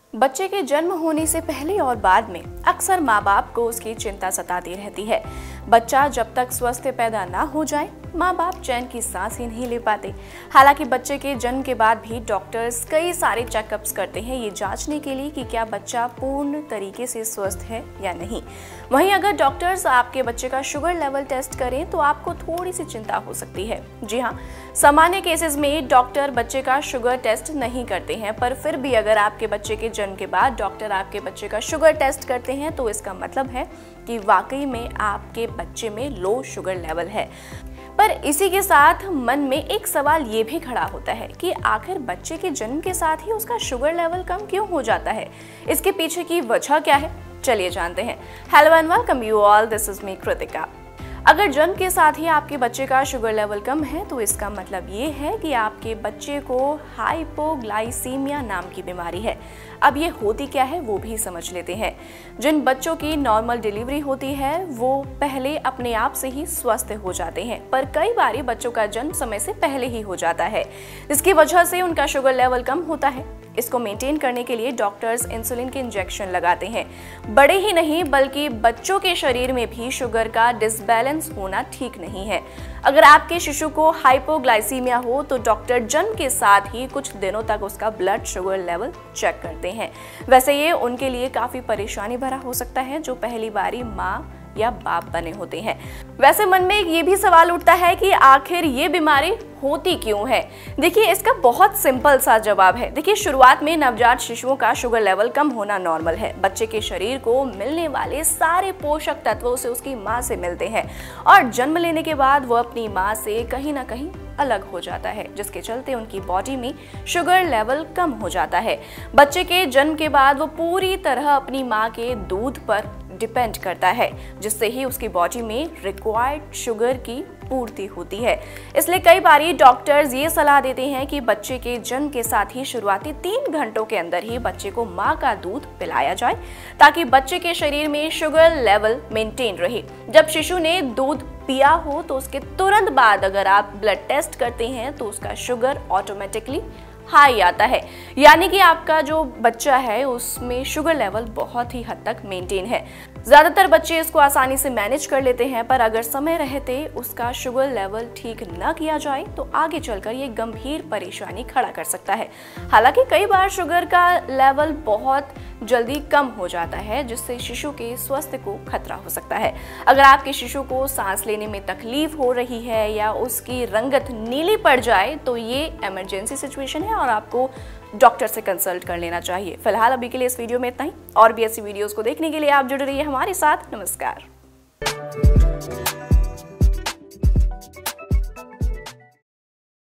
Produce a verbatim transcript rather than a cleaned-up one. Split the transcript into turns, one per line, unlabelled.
बच्चे के जन्म होने से पहले और बाद में अक्सर माँ बाप को उसकी चिंता सताती रहती है। बच्चा जब तक स्वस्थ पैदा ना हो जाए माँ बाप चैन की सांस ही नहीं ले पाते। हालांकि बच्चे के जन्म के बाद भी डॉक्टर्स कई सारे चेकअप्स करते हैं ये जांचने के लिए कि क्या बच्चा पूर्ण तरीके से स्वस्थ है या नहीं। वहीं अगर डॉक्टर्स आपके बच्चे का शुगर लेवल टेस्ट करें तो आपको थोड़ी सी चिंता हो सकती है। जी हाँ, सामान्य केसेस में डॉक्टर बच्चे का शुगर टेस्ट नहीं करते हैं, पर फिर भी अगर आपके बच्चे के जन्म के बाद डॉक्टर आपके बच्चे का शुगर टेस्ट करते हैं तो इसका मतलब है कि वाकई में आपके बच्चे में लो शुगर लेवल है। पर इसी के साथ मन में एक सवाल ये भी खड़ा होता है कि आखिर बच्चे के जन्म के साथ ही उसका शुगर लेवल कम क्यों हो जाता है? इसके पीछे की वजह क्या है? चलिए जानते हैं। Hello and welcome you all, this is me Kritika. अगर जन्म के साथ ही आपके बच्चे का शुगर लेवल कम है तो इसका मतलब ये है कि आपके बच्चे को हाइपोग्लाइसीमिया नाम की बीमारी है। अब ये होती क्या है वो भी समझ लेते हैं। जिन बच्चों की नॉर्मल डिलीवरी होती है वो पहले अपने आप से ही स्वस्थ हो जाते हैं, पर कई बार बच्चों का जन्म समय से पहले ही हो जाता है, इसकी वजह से उनका शुगर लेवल कम होता है। इसको मेंटेन करने के लिए डॉक्टर्स इंसुलिन के इंजेक्शन लगाते हैं। बड़े ही नहीं बल्कि बच्चों के शरीर में भी शुगर का डिसबैलेंस होना ठीक नहीं है। अगर आपके शिशु को हाइपोग्लाइसीमिया हो तो डॉक्टर जन्म के साथ ही कुछ दिनों तक उसका ब्लड शुगर लेवल चेक करते हैं। वैसे ये उनके लिए काफी परेशानी भरा हो सकता है जो पहली बारी माँ या बाप बने होते हैं। वैसे मन में ये भी सवाल उठता है कि आखिर ये बीमारी होती क्यों है? देखिए, इसका बहुत सिंपल सा जवाब है। देखिए, शुरुआत में नवजात शिशुओं का शुगर लेवल कम होना नॉर्मल है। बच्चे के शरीर को मिलने वाले सारे पोषक तत्वों से उसकी माँ से मिलते हैं और जन्म लेने के बाद वो अपनी माँ से कहीं ना कहीं अलग हो जाता है, जिसके चलते उनकी बॉडी में शुगर लेवल कम हो जाता है। बच्चे के जन्म के बाद वो पूरी तरह अपनी माँ के दूध पर डिपेंड करता है, जिससे ही उसकी बॉडी में रिक्वायर्ड शुगर की पूर्ति होती है। इसलिए कई बार डॉक्टर्स ये सलाह देते हैं कि बच्चे के जन्म के साथ ही शुरुआती तीन घंटों के अंदर ही बच्चे को माँ का दूध पिलाया जाए ताकि बच्चे के शरीर में शुगर लेवल मेंटेन रहे। जब शिशु ने दूध पिया हो तो उसके तुरंत बाद अगर आप ब्लड टेस्ट करते हैं तो उसका शुगर ऑटोमेटिकली हाई आता है, यानी कि आपका जो बच्चा है उसमें शुगर लेवल बहुत ही हद तक मेंटेन है। ज्यादातर बच्चे इसको आसानी से मैनेज कर लेते हैं, पर अगर समय रहते उसका शुगर लेवल ठीक न किया जाए तो आगे चलकर ये गंभीर परेशानी खड़ा कर सकता है। हालांकि कई बार शुगर का लेवल बहुत जल्दी कम हो जाता है, जिससे शिशु के स्वास्थ्य को खतरा हो सकता है। अगर आपके शिशु को सांस लेने में तकलीफ हो रही है या उसकी रंगत नीली पड़ जाए तो ये इमरजेंसी सिचुएशन है और आपको डॉक्टर से कंसल्ट कर लेना चाहिए। फिलहाल अभी के लिए इस वीडियो में इतना ही। और भी ऐसी वीडियोस को देखने के लिए आप जुड़े रहिए हमारे साथ। नमस्कार।